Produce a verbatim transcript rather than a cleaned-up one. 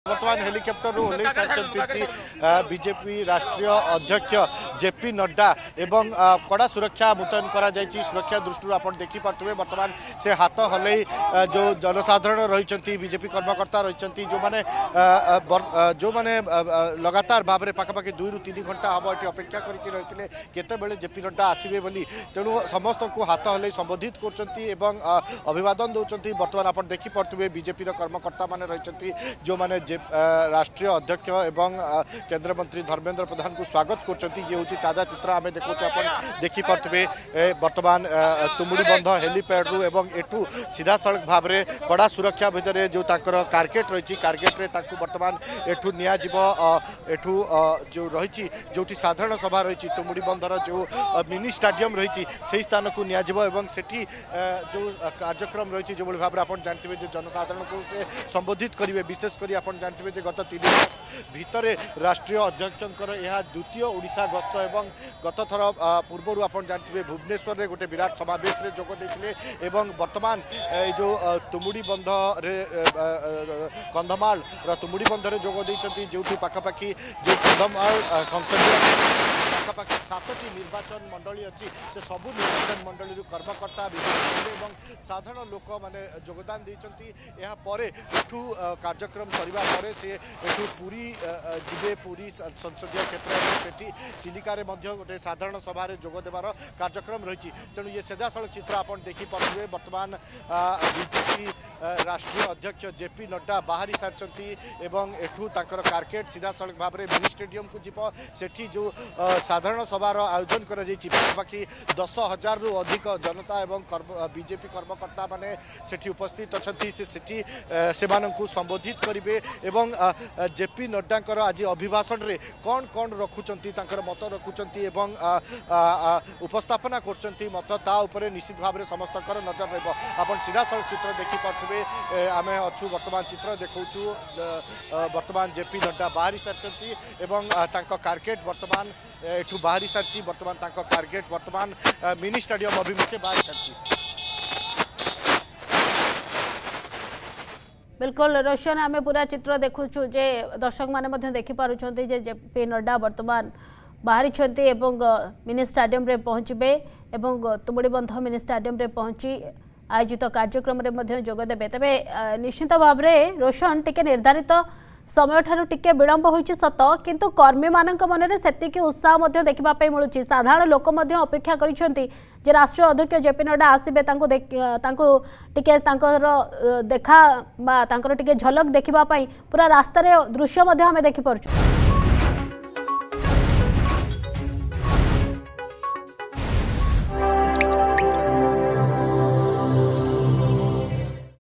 बर्तमान हेलिकॉप्टर रू ओल्लै सारी बीजेपी राष्ट्रीय अध्यक्ष जेपी नड्डा एवं कड़ा सुरक्षा मुतयन करा जायछि। सुरक्षा दृष्टि आप देखिपे बर्तमान से हाथ हल जो जनसाधारण रही बीजेपी कर्मकर्ता रही जो मैंने जो मैंने लगातार भाव में पाखापाखि दुई रु तीन घंटा हम ये अपेक्षा करके रही केतेबेले जेपी नड्डा आसवे बोली तेणु समस्त को हाथ हल संबोधित कर अभिवादन दौरान बर्तमान आप देखिपे बीजेपी कर्मकर्ता मान रही जो मैंने राष्ट्रीय अध्यक्ष एवं केंद्र मंत्री धर्मेंद्र प्रधान को स्वागत कर ये हूँ ताजा चित्र आम देखा आप देखिपे बर्तमान तुमुड़ी बंध हेलीपैड रु एवं एठू सीधा सड़क भाव में कड़ा सुरक्षा भितर जो कारगेट रही कारगेट बर्तमान एठू नि एठू जो रही जो साधारण सभा रही तुमुड़ी बंधर जो मिनी स्टाडियम रही से स्थान को नियाजिबो सेठी जो कार्यक्रम रही जो भाव में आप जानते जो जनसाधारण को से संबोधित करेंगे विशेषकर आप जानते जो गत तीन मास भितर राष्ट्रीय अध्यक्षर यह द्वितीय ओडिशा गस्त एवं गत थर पूर्व आप जानते भुवनेश्वर में गोटे विराट समावेश में जोग देते वर्तमान जो तुमुड़ी बंध कंधमाल तुमुड़ी बंधर जोग देती जो पाखापाखि जो कंधमाल संसदीय पाखापाखि सातटी निर्वाचन मंडली अच्छी से सबू निर्वाचन मंडली कर्मकर्ता विभिन्न साधारण लोक मैंने योगदान देती एठू कार्यक्रम सरिबा परे से एठू पूरी जीवे पूरी संसदीय क्षेत्र से चिलिकार गोटे साधारण सभा जोग देवार कार्यक्रम रही तेणु ये सीधासलख चित्र आप देखिपे वर्तमान बीजेपी राष्ट्रीय अध्यक्ष जेपी नड्डा बाहरी सारी एवं एठू तांकर कारकेट सीधासलख भाव में मिनी स्टेडियम को जीव सेठी जो साधारण सभार आयोजन कर पाखापाखि दस हजार रु अधिक जनता एवं बीजेपी कर्मकर्ता माने सेठी उपस्थित अच्छा से संबोधित करेंगे एवं जेपी नड्डा आज अभिभाषण रे कौन कौन रखुंट मत रखुंट एवं उपस्थापना कर मत ता उपरे निश्चित भाव में समस्त नजर रही आप सीधा सड़क चित्र देखिपे आम अच्छु वर्तमान चित्र देखा वर्तमान जेपी नड्डा बाहरी सारी एवं कारगेट वर्तमान एठू बाहरी सारी वर्तमान कारगेट वर्तमान मिनी स्टाडियम अभिमुखे बाहरी सारी। बिल्कुल रोशन आम पूरा चित्र देखु जे दर्शक मैंने देखिपुं जेपी नड्डा वर्तमान बाहरी मिनी स्टाडियम रे पहुँचे और तुमुड़ी बंध मिनी स्टाडियम रे पहुँची आयोजित कार्यक्रम में जोगदेवे तेरे निश्चित भाव में रोशन टिके निर्धारित समय ठारू टिके विलंब होइछि सत किंतु कर्मी मानक मन में सेतिकी उत्साह मध्य देखा मिलूँ साधारण लोक अपेक्षा करिसेंती जे राष्ट्रीय अध्यक्ष जेपी नड्डा आसबे टिके देखा टिके झलक देखा पूरा रास्तार दृश्य आम देखिपुँ।